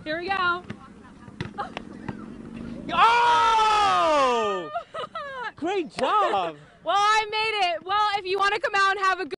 Here we go. Oh! Great job! Well, I made it. Well, if you want to come out and have a good